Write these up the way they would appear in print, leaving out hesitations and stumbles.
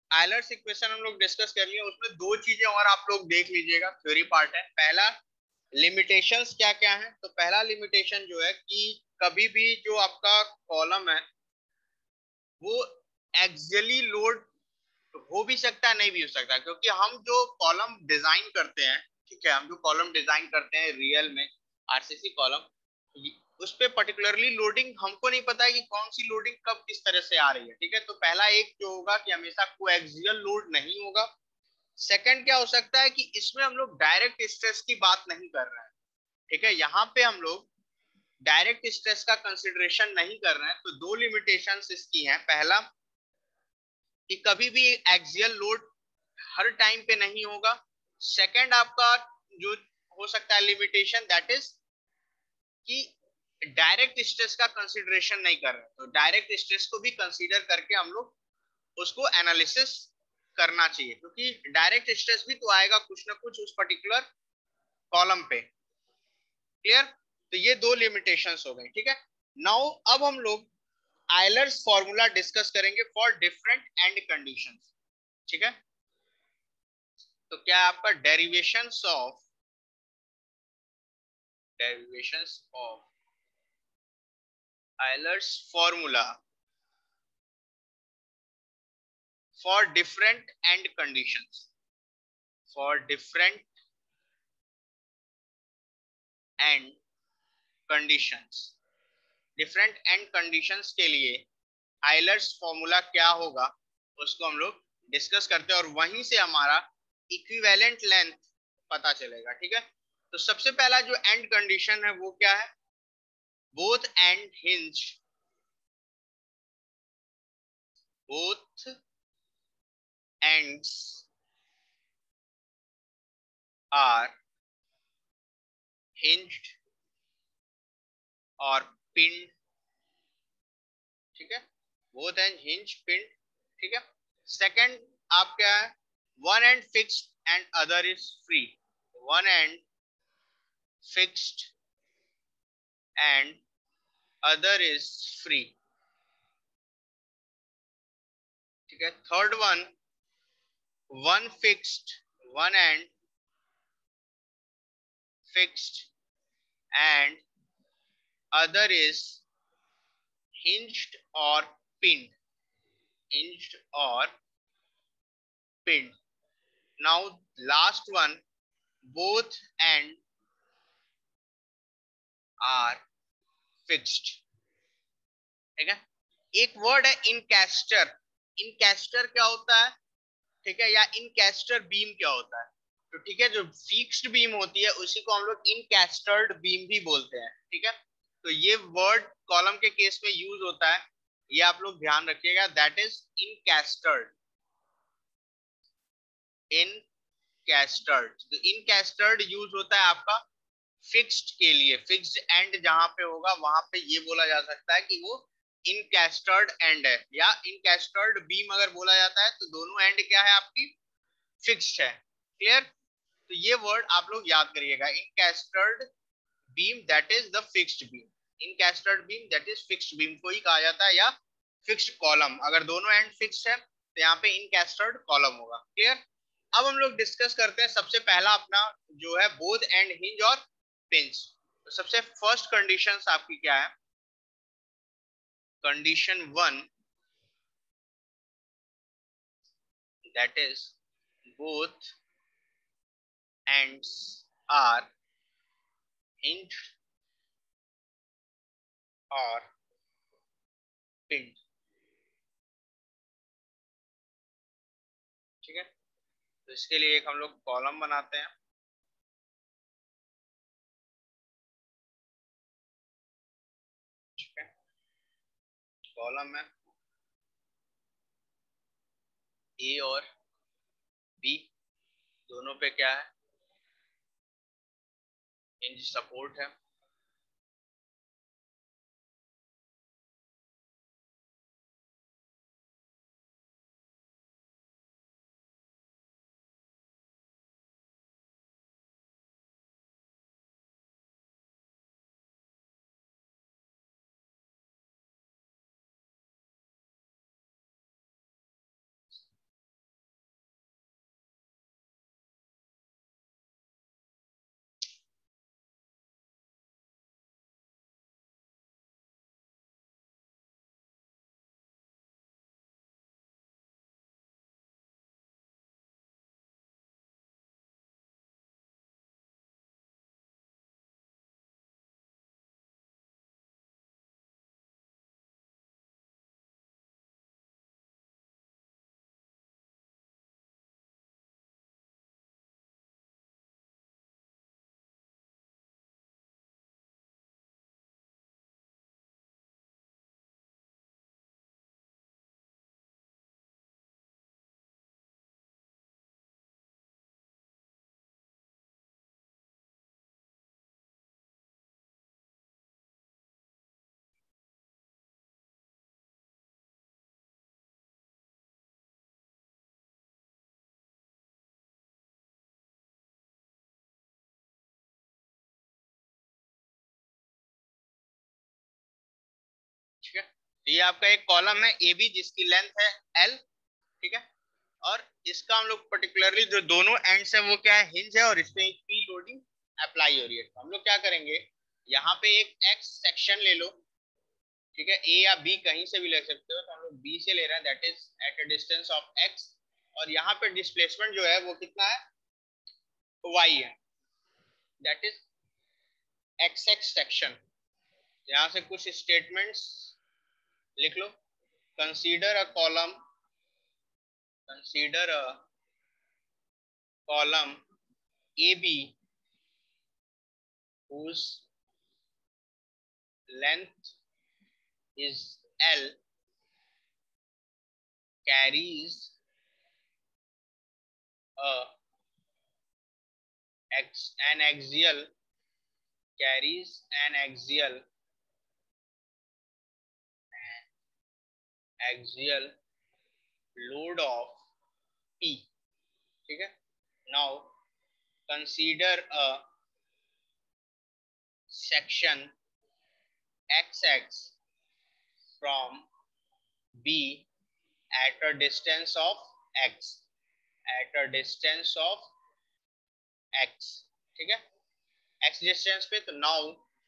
Euler's equation हम लोग discuss कर लिए, उसमें दो चीजें और आप लोग देख लीजिएगा, थ्योरी पार्ट है। पहला, लिमिटेशंस क्या क्या है। तो पहला लिमिटेशन जो है कि कभी भी जो आपका कॉलम है वो एक्सियली लोड हो भी सकता है, नहीं भी हो सकता, क्योंकि हम जो कॉलम डिजाइन करते हैं, ठीक है, हम जो कॉलम डिजाइन करते हैं रियल में, आरसीसी कॉलम, उस पे पर्टिकुलरली लोडिंग हमको नहीं पता है कि कौन सी लोडिंग कब किस तरह से आ रही है, ठीक है। तो पहला एक जो होगा कि हमेशा कोएक्सियल लोड नहीं होगा। सेकंड क्या हो सकता है कि इसमें हम लोग डायरेक्ट स्ट्रेस की बात नहीं कर रहे हैं, ठीक है, यहाँ पे हम लोग डायरेक्ट स्ट्रेस का कंसिडरेशन नहीं कर रहे हैं। तो दो लिमिटेशंस इसकी हैं। पहला कि कभी भी एक्सियल लोड हर टाइम पे नहीं होगा। सेकंड आपका जो हो सकता है लिमिटेशन, दैट इज कि डायरेक्ट स्ट्रेस का कंसिडरेशन नहीं कर रहे, तो डायरेक्ट स्ट्रेस को भी कंसीडर करके हम लोग उसको एनालिसिस करना चाहिए, क्योंकि डायरेक्ट स्ट्रेस भी तो आएगा कुछ ना कुछ उस पर्टिकुलर कॉलम पे। क्लियर। तो ये दो लिमिटेशंस हो गई, ठीक है। नाउ अब हम लोग आयलर्स फॉर्मूला डिस्कस करेंगे फॉर डिफरेंट एंड कंडीशंस, ठीक है। तो क्या है आपका derivations of Euler's formula for different end conditions, for different end conditions. Different end conditions के लिए आयलर्स फॉर्मूला क्या होगा उसको हम लोग डिस्कस करते हैं, और वहीं से हमारा इक्विवेलेंट लेंथ पता चलेगा, ठीक है। तो सबसे पहला जो एंड कंडीशन है वो क्या है, both end hinge, both ends are hinged और पिन्ड, ठीक है, बोथ एंड हिंज पिन्ड, ठीक है। सेकंड आप क्या है, one end fixed and other is free, one end fixed and other is free, ठीक है। Third one, one fixed, one end fixed and other is hinged or pinned, hinged or pinned. Now last one, both and are fixed, ठीक है। एक word है इनकैस्टर, इनकैस्टर क्या होता है, ठीक है, या इनकैस्टर बीम क्या होता है। तो ठीक है, जो फिक्स्ड बीम होती है उसी को हम लोग इनकैस्टर्ड बीम भी बोलते हैं, ठीक है। तो ये वर्ड कॉलम के केस में यूज होता है, ये आप लोग ध्यान रखिएगा, दैट इज इनकैस्टर्ड, इनकैस्टर्ड। तो इनकैस्टर्ड यूज होता है आपका फिक्स्ड के लिए, फिक्स्ड एंड जहां पे होगा वहां पे ये बोला जा सकता है कि वो इनकैस्टर्ड एंड है, या इनकैस्टर्ड बीम अगर बोला जाता है तो दोनों एंड क्या है आपकी, फिक्स्ड है। क्लियर। तो ये वर्ड आप लोग याद करिएगा, encastred beam that is the fixed beam, encastred beam that is fixed beam को ही कहा जाता है, या फिक्स्ड कॉलम, अगर दोनों एंड फिक्स्ड है तो यहाँ पे इनकैस्टर्ड कॉलम होगा। क्लियर। अब हम लोग डिस्कस करते हैं सबसे पहला अपना जो है बोथ एंड हिंज और पिंच। तो सबसे फर्स्ट कंडीशंस आपकी क्या है, condition one, that is both ends are hinge और पिंड, ठीक है। तो इसके लिए एक हम लोग कॉलम बनाते हैं, ठीक है। कॉलम में ए और बी दोनों पे क्या है, हिंज सपोर्ट है, ठीक है, तो ये आपका एक कॉलम है ए बी जिसकी लेंथ है एल, ठीक है, और इसका हम लोग पर्टिकुलरली जो दोनों एंड्स है वो क्या है, हिंज है, और इसमें एक पी लोडिंग अप्लाई हो रही है। तो हम लोग क्या करेंगे, यहाँ पे एक एक्स सेक्शन ले लो, ठीक है, ए या बी कहीं से भी ले सकते हो, तो हम लोग बी से ले रहे हैं, that is at a distance of X, और यहाँ पे डिस्प्लेसमेंट जो है वो कितना है, वाई है, that is X X section. यहाँ से कुछ स्टेटमेंट्स लिख लो। Consider a column, consider a column A B whose length is L, carries an axial, carries an axial load of P, ठीक है। Now consider a section XX from B at a distance of X, at a distance of X, ठीक है, X distance पे। तो now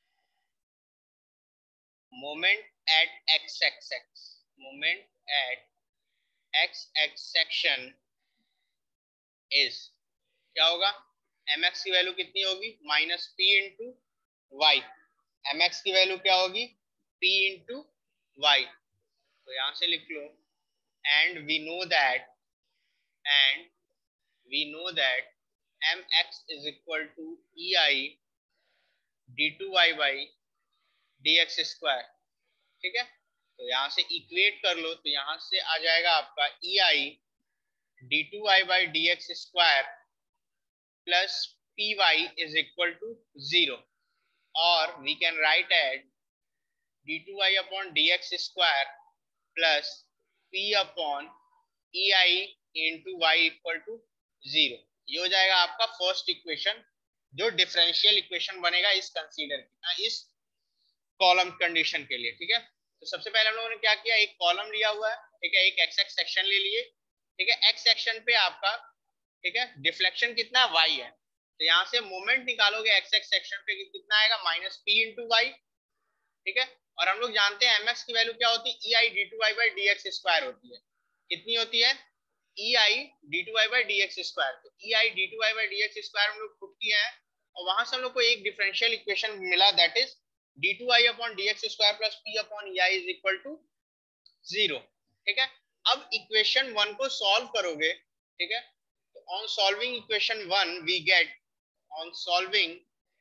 moment at XXX, moment at XX section is, क्या होगा, mx की value कितनी होगी, minus P into Y. mx की वैल्यू क्या होगी, p इंटू वाई। तो यहां से लिख लो, and we know that, and we know that mx is equal to E I D two Y by D X square, ठीक है। तो यहाँ से इक्वेट कर लो, तो यहाँ से आ जाएगा आपका E I D two Y by D X square plus P Y is equal to 0, और we can write at D two Y upon D X square plus P upon E I into Y equal to 0। ये हो जाएगा आपका first equation, जो differential equation बनेगा इस consider इस column condition के लिए, ठीक है। तो सबसे पहले हम लोगों ने क्या किया, एक कॉलम लिया हुआ है, ठीक है, एक एक्स एक्स सेक्शन ले लिए, ठीक है, एक्स सेक्शन पे आपका, ठीक है, डिफ्लेक्शन कितना वाई है, तो यहाँ से मोमेंट निकालोगे एक्स एक्स सेक्शन पे कितना आएगा, माइनस पी इंटू वाई, ठीक है। और हम लोग जानते हैं एमएक्स की वैल्यू क्या होती है, E I D two Y by D X square होती है, कितनी होती है, E I D two Y by D X square. तो E I D two Y by D X square हम लोग पुट किए हैं, और वहां से हम लोग को एक डिफरेंशियल इक्वेशन मिला, that is D two I upon D X square plus P upon E I is equal to 0, ठीक है। अब इक्वेशन 1 को सॉल्व करोगे, ठीक है, तो on solving equation 1 we get, on solving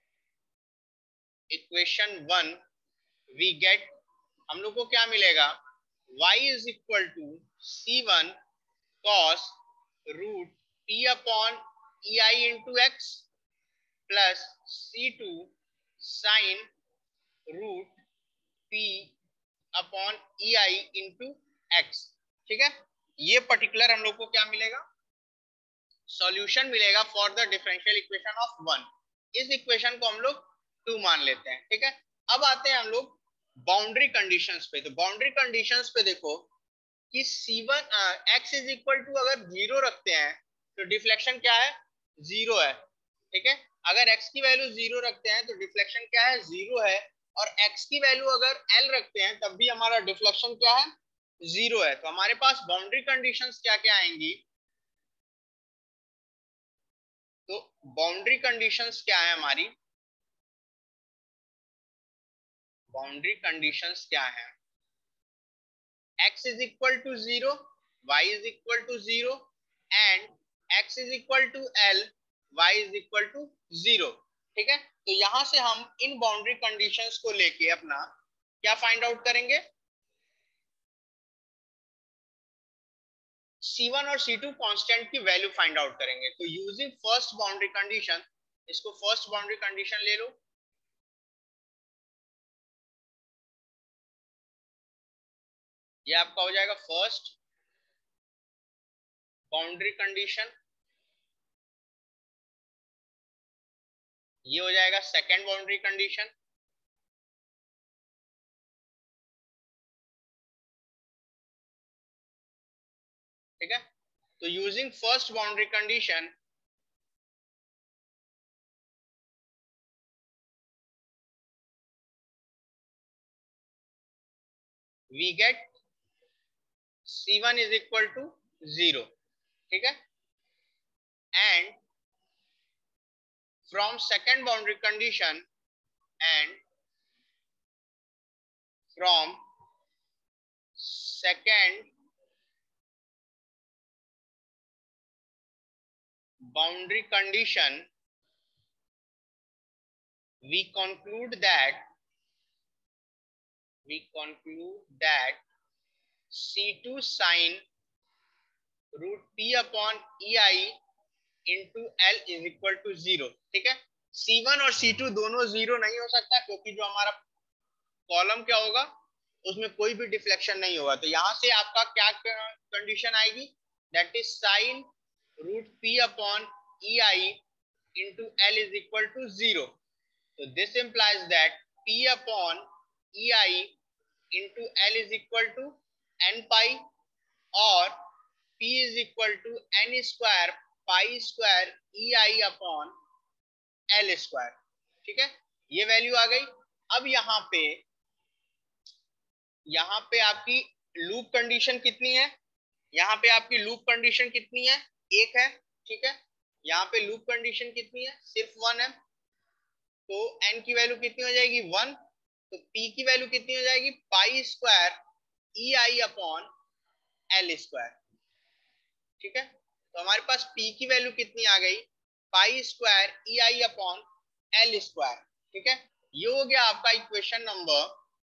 equation 1 we get, हम लोग को क्या मिलेगा, y is equal to c1 cos root p अपॉन E I into X plus c2 sine root p अपॉन ई आई इंटू एक्स, ठीक है। ये पर्टिकुलर हम लोग को क्या मिलेगा, सॉल्यूशन मिलेगा for the differential equation of 1। इस इक्वेशन को हम लोग 2 मान लेते हैं, ठीक है। अब आते हैं हम लोग बाउंड्री कंडीशंस पे। तो बाउंड्री कंडीशंस पे देखो कि C1 x is equal to अगर 0 रखते हैं तो डिफ्लेक्शन क्या है, 0 है, ठीक है। अगर x की वैल्यू 0 रखते हैं तो डिफ्लेक्शन क्या है, 0 है, और x की वैल्यू अगर l रखते हैं तब भी हमारा डिफ्लेक्शन क्या है, 0 है। तो हमारे पास बाउंड्री कंडीशंस क्या क्या आएंगी, तो बाउंड्री कंडीशंस क्या है हमारी, बाउंड्री कंडीशंस क्या है, x is equal to 0, y is equal to 0 and x is equal to L, y is equal to 0, ठीक है। तो यहां से हम इन बाउंड्री कंडीशंस को लेके अपना क्या फाइंड आउट करेंगे, C1 और C2 कांस्टेंट की वैल्यू फाइंड आउट करेंगे। तो यूजिंग फर्स्ट बाउंड्री कंडीशन, इसको फर्स्ट बाउंड्री कंडीशन ले लो, ये आपका हो जाएगा फर्स्ट बाउंड्री कंडीशन, ये हो जाएगा सेकंड बाउंड्री कंडीशन, ठीक है। तो using first boundary condition we get C1 is equal to 0, ठीक है। And from second boundary condition and from second boundary condition we conclude that C2 sin root P upon EI into L is equal to 0, ठीक है। C1 और C2 दोनों 0 नहीं हो सकता, क्योंकि जो हमारा कॉलम क्या होगा उसमें कोई भी डिफ्लेक्शन नहीं होगा। तो यहां से आपका क्या कंडीशन आएगी, that is sine root P upon E I into L is equal to 0। तो this implies that P upon E I into L is equal to N pi, और p is equal to N square pi square E I upon L square, ठीक है। ये value आ गई। अब यहाँ पे आपकी लूप कंडीशन कितनी है, यहाँ पे आपकी लूप कंडीशन कितनी है, 1 है, ठीक है। यहाँ पे लूप कंडीशन कितनी है, सिर्फ 1 है। तो n की वैल्यू कितनी हो जाएगी, 1। तो p की वैल्यू कितनी हो जाएगी, pi square E I upon L square, ठीक है। तो हमारे पास p की वैल्यू कितनी आ गई, pi square E I upon L square, ठीक है। ये हो गया आपका इक्वेशन नंबर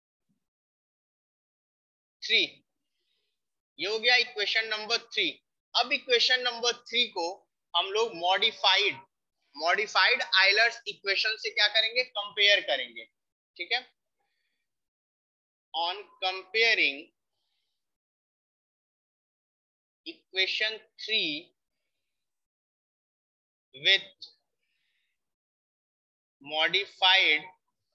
3। ये हो गया इक्वेशन नंबर 3। अब इक्वेशन नंबर 3 को हम लोग मॉडिफाइड आयलर्स इक्वेशन से क्या करेंगे, कंपेयर करेंगे, ठीक है। On comparing equation 3 with modified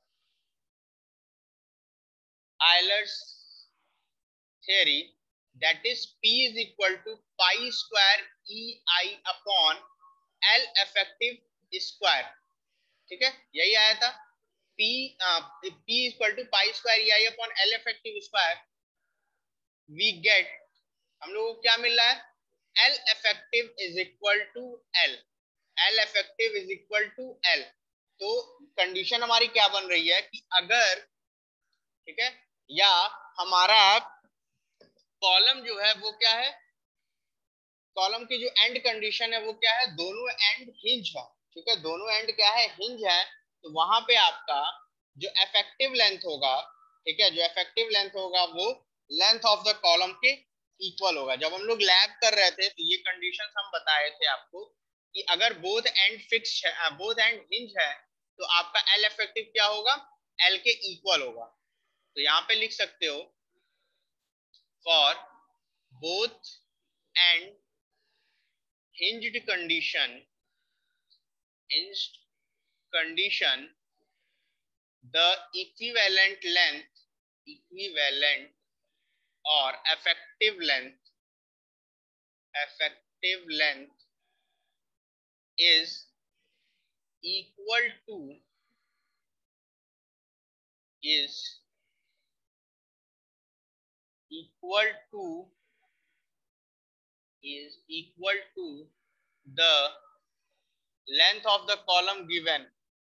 Euler's theory, that is P is equal to pi square EI upon L effective square, ठीक है। यही आया था, P equal to pi square EI upon L effective square, we get, हम लोगों को क्या मिल रहा है, L effective is equal to L, L effective is equal to L। तो कंडीशन हमारी क्या बन रही है कि अगर, ठीक है, या हमारा कॉलम जो है वो क्या है, कॉलम की जो एंड कंडीशन है वो क्या है, दोनों एंड हिंज है, ठीक है। दोनों एंड क्या है, हिंज है। तो वहां पे आपका जो इफेक्टिव लेंथ होगा, ठीक है, जो इफेक्टिव लेंथ होगा वो लेंथ ऑफ द कॉलम के इक्वल होगा। जब हम लोग लैब कर रहे थे तो ये कंडीशंस हम बताए थे आपको कि अगर बोथ एंड फिक्स है, बोथ एंड हिंज है, तो आपका एल इफेक्टिव क्या होगा, एल के इक्वल होगा। तो यहाँ पे लिख सकते हो, for both end hinged condition the equivalent or effective length is equal to the length of the column given,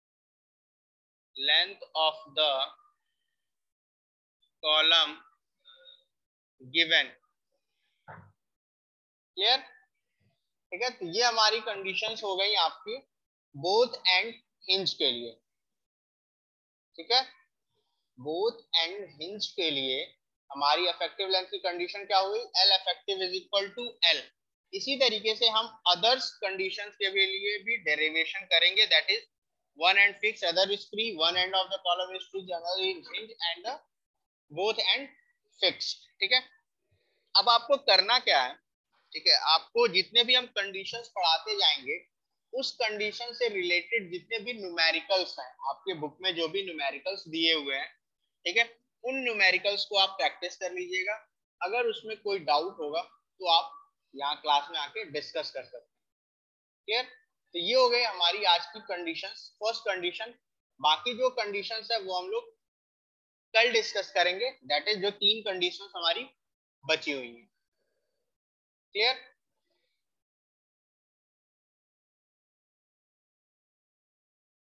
clear, ठीक है। तो ये हमारी कंडीशंस हो गई आपकी बोथ एंड हिंज के लिए, ठीक है। बोथ एंड हिंज के लिए हमारी इफेक्टिव लेंथ की कंडीशन क्या हुई, L effective is equal to L. इसी तरीके से हम अदर्स कंडीशंस के लिए भी डेरिवेशन करेंगे, that is one end fix, other is free, one end of the column is fix, other is hinge and the both end fixed, ठीक है। अब आपको करना क्या है, ठीक है, आपको जितने भी हम कंडीशंस पढ़ाते जाएंगे उस कंडीशन से रिलेटेड जितने भी न्यूमेरिकल्स हैं आपके बुक में, जो भी न्यूमेरिकल्स दिए हुए हैं, ठीक है, उन न्यूमेरिकल्स को आप प्रैक्टिस कर लीजिएगा। अगर उसमें कोई डाउट होगा तो आप यहाँ क्लास में आके डिस्कस कर सकते हैं। क्लियर? तो ये हो गई हमारी आज की कंडीशंस, फर्स्ट कंडीशन। बाकी जो कंडीशंस है वो हम लोग कल डिस्कस करेंगे, दैट इज जो 3 कंडीशंस हमारी बची हुई हैं। क्लियर?